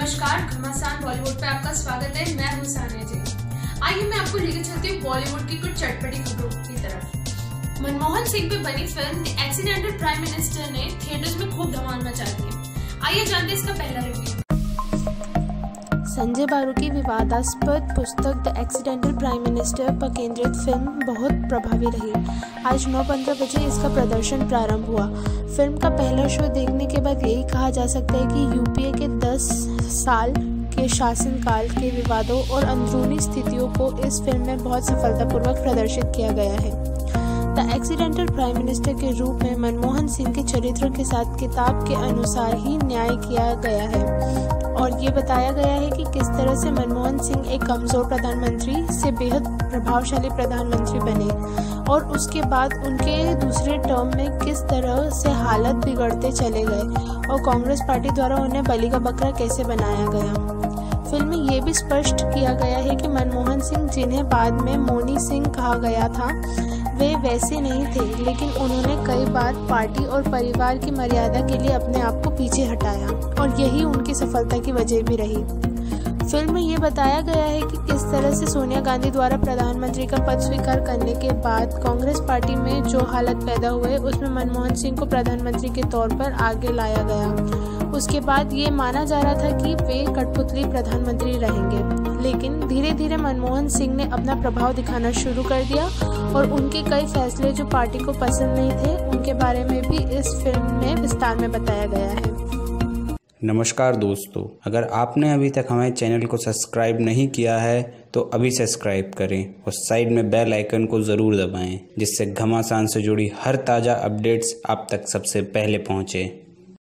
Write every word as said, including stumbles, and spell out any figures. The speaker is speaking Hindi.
नमस्कार, घमासान बॉलीवुड पे आपका स्वागत है। मैं हूं सानिया जी। आइए मैं आपको लेकर चलती हूँ बॉलीवुड की कुछ चटपटी खबरों की तरफ। मनमोहन सिंह पे बनी film The Accidental Prime Minister ने थिएटर्स में खूब धमाल मचा दी है। आइए जानते हैं इसका पहला रिव्यू। संजय बारू की विवादास्पद पुस्तक द एक्सीडेंटल प्राइम मिनिस्टर पर केंद्रित फिल्म बहुत प्रभावी रही। आज नौ पंद्रह बजे इसका प्रदर्शन प्रारंभ हुआ। फिल्म का पहला शो देखने के बाद यही कहा जा सकता है कि यूपीए के दस साल के शासनकाल के विवादों और अंदरूनी स्थितियों को इस फिल्म में बहुत सफलतापूर्वक प्रदर्शित किया गया है। द एक्सीडेंटल प्राइम मिनिस्टर के रूप में मनमोहन सिंह के चरित्र के साथ किताब के अनुसार ही न्याय किया गया है और ये बताया गया है कि किस तरह से मनमोहन सिंह एक कमज़ोर प्रधानमंत्री से बेहद प्रभावशाली प्रधानमंत्री बने और उसके बाद उनके दूसरे टर्म में किस तरह से हालत बिगड़ते चले गए और कांग्रेस पार्टी द्वारा उन्हें बलि का बकरा कैसे बनाया गया। फिल्म में ये भी स्पष्ट किया गया है कि मनमोहन सिंह, जिन्हें बाद में मोनी सिंह कहा गया था, वे वैसे नहीं थे, लेकिन उन्होंने कई बार पार्टी और परिवार की मर्यादा के लिए अपने आप को पीछे हटाया और यही उनकी सफलता की वजह भी रही। फिल्म में ये बताया गया है कि किस तरह से सोनिया गांधी द्वारा प्रधानमंत्री का पद स्वीकार करने के बाद कांग्रेस पार्टी में जो हालत पैदा हुए उसमें मनमोहन सिंह को प्रधानमंत्री के तौर पर आगे लाया गया। उसके बाद ये माना जा रहा था कि वे कठपुतली प्रधानमंत्री रहेंगे, लेकिन धीरे धीरे मनमोहन सिंह ने अपना प्रभाव दिखाना शुरू कर दिया और उनके कई फैसले जो पार्टी को पसंद नहीं थे उनके बारे में भी इस फिल्म में विस्तार में बताया गया है। नमस्कार दोस्तों, अगर आपने अभी तक हमारे चैनल को सब्सक्राइब नहीं किया है तो अभी सब्सक्राइब करें और साइड में बेल आइकन को ज़रूर दबाएं, जिससे घमासान से जुड़ी हर ताज़ा अपडेट्स आप तक सबसे पहले पहुंचे।